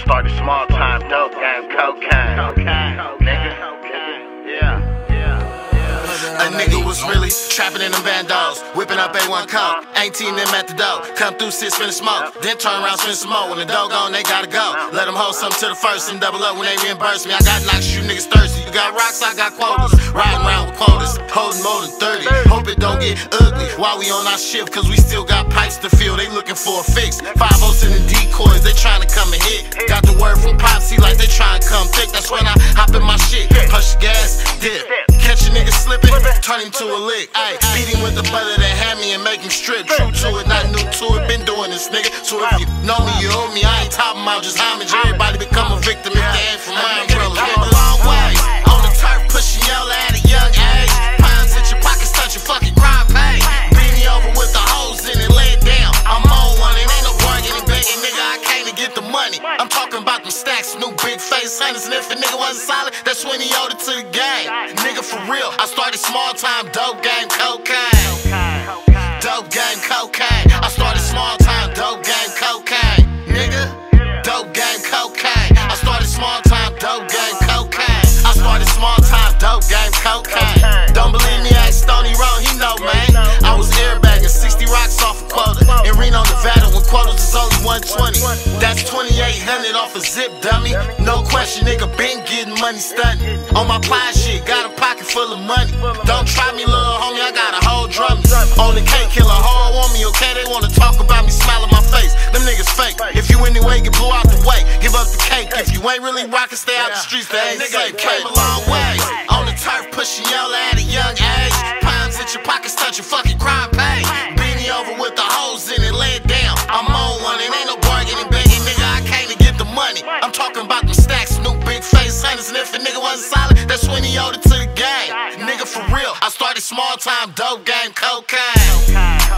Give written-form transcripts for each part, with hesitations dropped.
started small time dope game cocaine. Nigga. Yeah. A nigga was really trapping in them bandos, whipping up A1 coke, 18 them at the door. Come through, sit, spin smoke, then turn around, spin some more. When the dough gone, they gotta go. Let them hold something to the first and double up when they reimburse me. I got knocks, you niggas thirsty. You got rocks, I got quotas. Riding around with quotas, holding more than 30. Hope it don't get ugly while we on our shift, cause we still got pipes to fill. They looking for a fix. 5-0s in the decoys, they trying to come and hit. Got the word from Pops, he like they trying to come thick. That's when I hop in my shit, push the gas, dip. Catch a nigga slipping, turn him to a lick. Ayy, beat him with the butter that had me and make him strip. True to it, not new to it, been doing this, nigga. So if you know me, you owe me. I ain't talking about just homage. Everybody become a victim if they ain't from my umbrella. Came a long way, on the turf, pushing yellow at a young age. Pounds at your pockets, touch your fucking crime pay. Beat me over with the hoes in it, lay it down. I'm on one, it ain't no bargaining, begging, nigga. I came to get the money. I'm talking about them stacks, new big face hunters. And if a nigga wasn't solid, that's when he owed it to the game. Nigga, for real, I started small time dope game cocaine. Dope game cocaine. I started small time dope game cocaine. Nigga, dope game cocaine. I started small time dope game cocaine. I started small time dope game cocaine. Don't believe me, ask Stony Road, he know, man. I was airbagging 60 rocks off a quota in Reno, Nevada when quotas was only 120. That's 2,800 off a zip, dummy. No question, nigga, been getting money stunting. On my pie shit, got a pocket full of money. Don't try me, little homie, I got a whole drum. On the cake, kill a hoe on me, okay? They wanna talk about me, smile on my face. Them niggas fake. If you anyway, get blew out the way. Give up the cake. If you ain't really rockin', stay out the streets. They ain't safe. Came a long way. On the turf, pushing yellow at a young age. Pounds at your pockets, touch your fucking crime pay. Beat me over with the hoes in it, lay it down. I'm on one, it ain't no bargaining, begging, nigga. I came to get the money. I'm talking about them stacks, new big face hunters. And if a nigga wasn't solid, that's when he owed it to the game. Nigga, for real, I started small time dope game cocaine.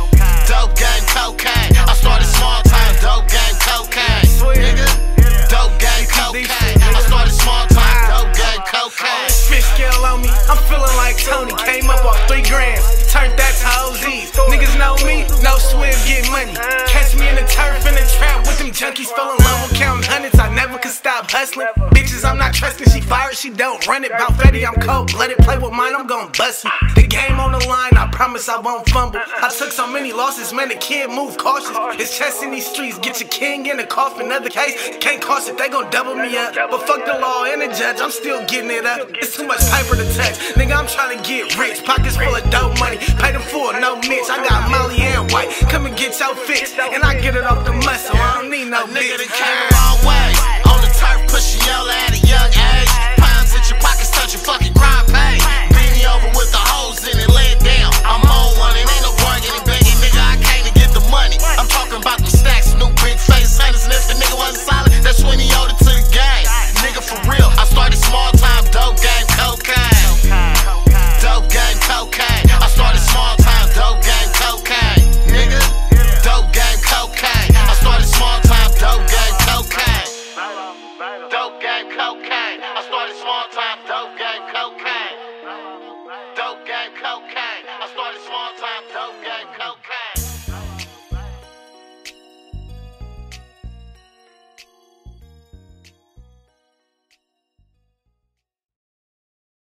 Dope game cocaine. I started small time dope game cocaine. Nigga, dope game cocaine. I started small time dope game cocaine. Fish scale on me, I'm feeling like Tony. Came up off 3 grams, turned that to OZs. Niggas know me, no swift, get money. Catch me in the turf, in the trap with them junkies. Fell in love with counting hundreds, I never could stop hustling. Bitches, I'm not trusting, she fired, she don't run it. Bout Fetty, I'm cold, let it play with mine, I'm gon' bust it. The game on the line, I promise I won't fumble. I took so many losses, man, the kid move cautious. It's chess in these streets, get your king in the coffin. Other case, can't cost it, they gon' double me up. But fuck the law and the judge, I'm still getting it up. It's too much paper to touch, nigga, I'm trying to get rich. Pockets full of dope money, pay them full, no mitch. I got Molly and White, come and get your fix. And I get it off the muscle, I don't need no nigga bitch. that came a long way. On the turf, pushing yellow at a young age. Pounds at your pockets, touch your fucking crime pay. Beat me over with the hoes in it, lay it down. I'm on one, it ain't no bargaining, begging, nigga. I came to get the money. I'm talking about them stacks, new big face hunters. And if a nigga wasn't solid, that's when he owed it to the game. Nigga, for real, I started small time dope game cocaine. Dope game cocaine. I started small time dope game cocaine. Nigga, dope game cocaine. I started small time dope game cocaine. Dope game cocaine. I started small time dope game cocaine. Dope game cocaine. I started small time dope game cocaine.